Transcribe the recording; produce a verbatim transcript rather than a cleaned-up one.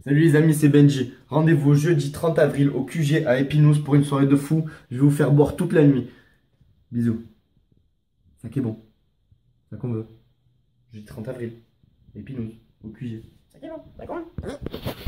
Salut les amis, c'est Benji. Rendez-vous jeudi trente avril au Q G à Épinouse pour une soirée de fou. Je vais vous faire boire toute la nuit. Bisous. Ça qui est bon. Ça qu'on veut. Jeudi trente avril. Épinouse, au Q G. Ça qui est bon, d'accord.